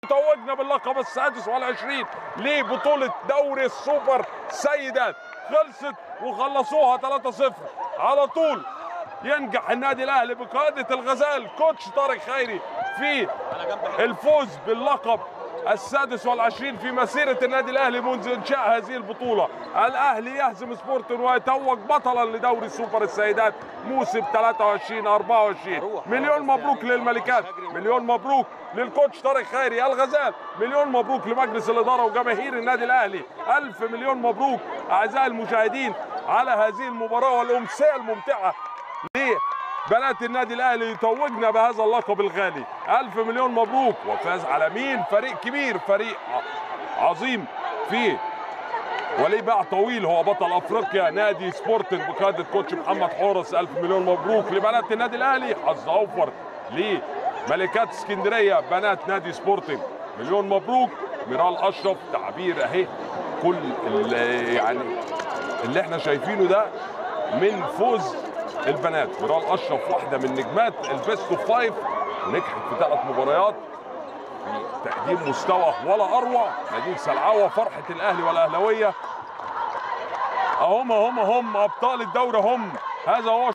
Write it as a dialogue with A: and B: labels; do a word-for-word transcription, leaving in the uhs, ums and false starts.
A: توجنا باللقب السادس والعشرين لبطولة دوري السوبر سيدات. خلصت وخلصوها ثلاثة صفر. على طول ينجح النادي الاهلي بقيادة الغزال كوتش طارق خيري في الفوز باللقب السادس والعشرين في مسيرة النادي الاهلي منذ انشاء هذه البطولة. الاهلي يهزم سبورتنج ويتوج بطلا لدوري السوبر السيدات موسم ثلاثة وعشرين أربعة وعشرين. مليون مبروك للملكات، مليون مبروك للكوتش طارق خيري الغزال، مليون مبروك لمجلس الاداره وجماهير النادي الاهلي. الف مليون مبروك اعزائي المشاهدين على هذه المباراة والامسية الممتعة بنات النادي الاهلي يتوجنا بهذا اللقب الغالي. الف مليون مبروك. وفاز على مين؟ فريق كبير، فريق عظيم فيه وليه باع طويل، هو بطل افريقيا نادي سبورتنج بقياده كوتش محمد حورس. الف مليون مبروك لبنات النادي الاهلي. حظ اوفر لملكات اسكندريه بنات نادي سبورتنج. مليون مبروك. ميرال اشرف تعبير اهي كل اللي يعني اللي احنا شايفينه ده من فوز البنات. ميرال اشرف واحده من نجمات البيست اوف فايف، ونجحت في ثلاث مباريات في تقديم مستوى ولا اروع. نادين سلعاوه فرحه الاهلي والاهلاويه. اهم هم هم ابطال الدوري هم. هذا هو